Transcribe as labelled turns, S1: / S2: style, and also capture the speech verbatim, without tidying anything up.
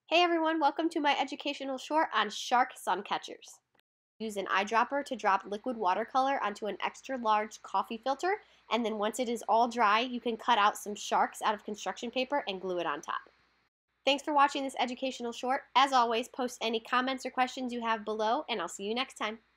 S1: Hey everyone, welcome to my educational short on shark sun catchers. Use an eyedropper to drop liquid watercolor onto an extra large coffee filter, and then once it is all dry, you can cut out some sharks out of construction paper and glue it on top. Thanks for watching this educational short. As always, post any comments or questions you have below, and I'll see you next time.